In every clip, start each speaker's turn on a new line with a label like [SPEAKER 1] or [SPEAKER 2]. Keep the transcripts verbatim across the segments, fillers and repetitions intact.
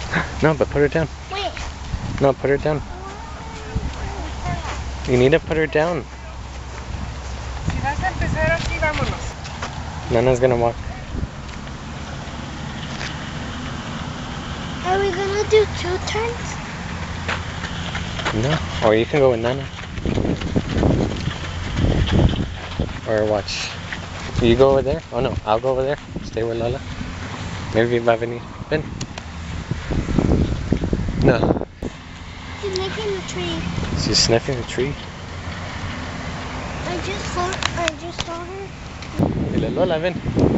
[SPEAKER 1] No, but put her down.
[SPEAKER 2] Wait.
[SPEAKER 1] No, put her down. You need to put her down.
[SPEAKER 3] Si vas a empezar aquí, vámonos.
[SPEAKER 1] Nana's gonna walk.
[SPEAKER 2] Are we gonna do two turns?
[SPEAKER 1] No. Or you can go with Nana. Or watch. You go over there? Oh no, I'll go over there. Stay with Lola. Maybe va a venir. Ven. No.
[SPEAKER 2] She's making the tree.
[SPEAKER 1] She's sniffing the tree.
[SPEAKER 2] I just saw, I just saw her.
[SPEAKER 1] Dile, Lola, ven.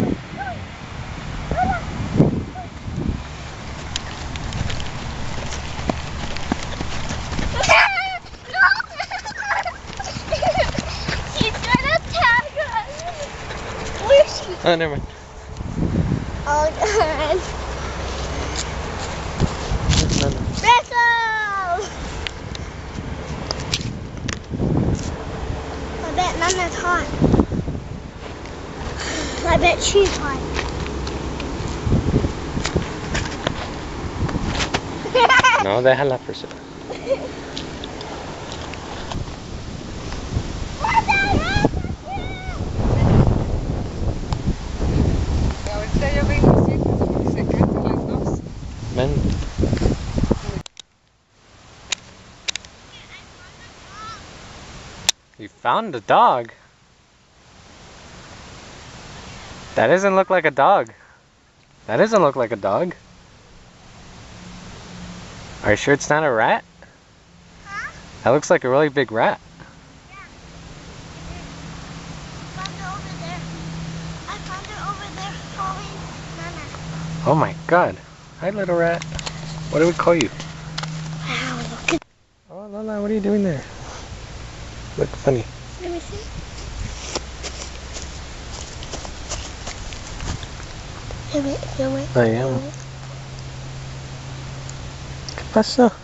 [SPEAKER 2] She's gonna tag us. Where's she?
[SPEAKER 1] Oh, never mind.
[SPEAKER 2] Oh, God.
[SPEAKER 1] Nana.
[SPEAKER 2] Wrestle! I bet Nana's hot. I bet she's hot.
[SPEAKER 1] No, déjala persona.
[SPEAKER 3] Ahorita yo vengo siempre porque se cansan las dos.
[SPEAKER 1] Ven. You found a dog? That doesn't look like a dog. That doesn't look like a dog. Are you sure it's not a rat?
[SPEAKER 2] Huh?
[SPEAKER 1] That looks like a really big rat.
[SPEAKER 2] Yeah. I found her over there. I found her over there following Nana.
[SPEAKER 1] Oh my god. Hi, little rat. What do we call you?
[SPEAKER 2] Wow, look at.
[SPEAKER 1] Oh, Lola, what are you doing there? Look funny.
[SPEAKER 2] Let me see. Here, wait, here, wait.
[SPEAKER 1] I am. ¿Qué pasó?